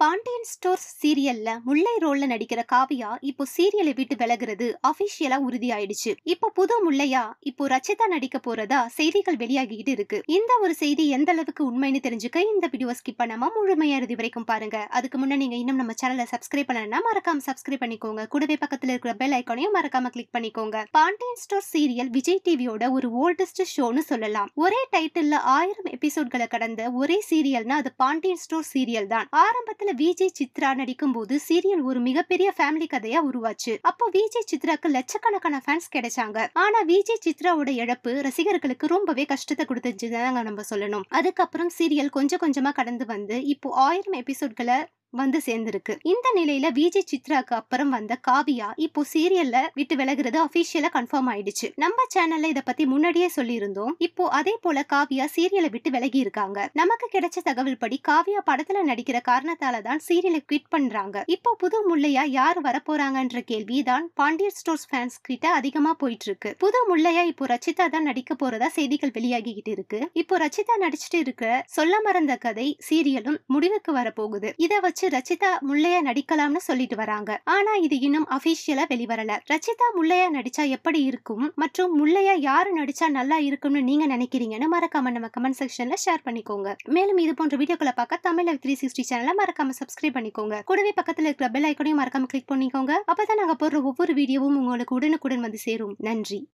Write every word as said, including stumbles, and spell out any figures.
Pandian stores சீரியல்ல முல்லை ரோல்ல நடிக்கிற காவியா இப்போ சீரியலை விட்டு விலகுறது அபிஷியலா உறுதியாயிடுச்சு. இப்போ புது முல்லையா இப்போ ரச்சிதா நடிக்க போறதா செய்திகள் வெளியாகிட்டு இருக்கு. இந்த ஒரு செய்தி எந்த அளவுக்கு உண்மைன்னு தெரிஞ்சுக்க இந்த வீடியோ ஸ்கிப் பண்ணாம முழுமையா இறுதி வரைக்கும் பாருங்க. அதுக்கு முன்ன நீங்க இன்னும் நம்ம சேனலை சப்ஸ்கிரைப் பண்ணலன்னா மறக்காம சப்ஸ்கிரைப் பண்ணிக்கோங்க. கூடவே பக்கத்துல இருக்கிற பெல் ஐக்கானையும் மறக்காம கிளிக் பண்ணிக்கோங்க. பாண்டியன் ஸ்டோர் சீரியல் விஜய் டிவியோட ஒரு ஓல்டஸ்ட் ஷோன்னு சொல்லலாம். ஒரே டைட்டில்ல ஆயிரம் எபிசோட்களை கடந்த ஒரே சீரியல்னா அது பாண்டியன் ஸ்டோர் சீரியல் தான். ஆரம்பத்துல விஜய் சித்ரா நடிக்கும் போது சீரியல் ஒரு மிகப்பெரிய ஃபேமிலி கதையா உருவாச்சு. அப்போ விஜய் சித்ராக்கு லட்சக்கணக்கான ஃபேன்ஸ் கிடைச்சாங்க. ஆனா விஜய் சித்ராவோட இழப்பு ரசிகர்களுக்கு ரொம்பவே கஷ்டத்தை கொடுத்துச்சுன்னு நம்ம சொல்லணும். அதுக்கப்புறம் சீரியல் கொஞ்சம் கொஞ்சமா கடந்து வந்து இப்போ ஆயிரம் எபிசோட்களை வந்து சேர்ந்திருக்கு. இந்த நிலையில விஜய் சித்ராக்கு அப்புறம் வந்த காவியா இப்போ சீரியல்ல விட்டு விலகுறது அபிஷியலா கன்ஃபார்ம் ஆயிடுச்சு. நம்ம சேனல்ல இத பத்தி முன்னாடியே சொல்லி இருந்தோம். இப்போ அதே போல காவியா சீரியலை விட்டு விலகி இருக்காங்க. நமக்கு கிடைச்ச தகவல் படி காவியா படத்துல நடிக்கிற காரணத்தால தான் சீரியலை குவிட் பண்றாங்க. இப்போ புது முல்லையா யார் வரப்போறாங்கன்ற கேள்வி தான் பாண்டியன் ஸ்டோர்ஸ் ஃபேன்ஸ் கிட்ட அதிகமா போயிட்டு இருக்கு. புது முல்லையா இப்போ ரச்சிதா தான் நடிக்க போறதா செய்திகள் வெளியாகிட்டு இருக்கு. இப்போ ரச்சிதா நடிச்சுட்டு இருக்கிற சொல்ல மறந்த கதை சீரியலும் முடிவுக்கு வரப்போகுது. இத வச்சு ரச்சிதா முல்லையா நடிக்கலாம்னு சொல்லிட்டு வராங்க. ஆனா இது இன்னும் அபிஷியலா வெளிவரல. ரச்சிதா முல்லையா நடிச்சா எப்படி இருக்கும் மற்றும் முல்லையா யாரு நடிச்சா நல்லா இருக்கும்னு நீங்க நினைக்கிறீங்கன்னு மறக்காம நம்ம கமெண்ட் செக்ஷன்ல ஷேர் பண்ணிக்கோங்க. மேலும் இது போன்ற வீடியோக்களை பார்க்க தமிழ் லைவ் த்ரீ சிக்ஸ்டி சேனலை மறக்காம சப்ஸ்கிரைப் பண்ணிக்கோங்க. கூடவே பக்கத்துல இருக்கிற பெல் ஐக்கானையும் மறக்காம கிளிக் பண்ணிக்கோங்க. அப்பதான் நாங்க போடுற ஒவ்வொரு வீடியோவும் உங்களுக்கு உடனுக்குடன் வந்து சேரும். நன்றி.